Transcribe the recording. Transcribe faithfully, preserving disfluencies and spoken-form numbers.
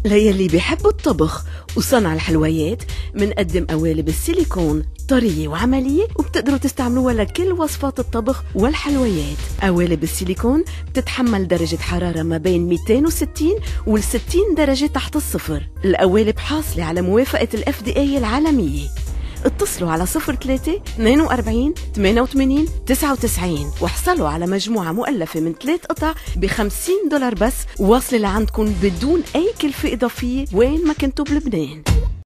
ليلي بيحبوا الطبخ وصنع الحلويات، منقدم قوالب السيليكون طرية وعملية وبتقدروا تستعملوها لكل وصفات الطبخ والحلويات. قوالب السيليكون بتتحمل درجة حرارة ما بين مئتين وستين و ستين درجة تحت الصفر. القوالب حاصلة على موافقة ال إف دي إيه العالمية. اتصلوا على صفر ثلاثة اثنين وأربعين ثمانية وثمانين تسعة وتسعين واحصلوا على مجموعة مؤلفة من ثلاث قطع ب خمسين دولار بس، واصلة لعندكم بدون أي كلفة إضافية وين ما كنتوا بلبنان.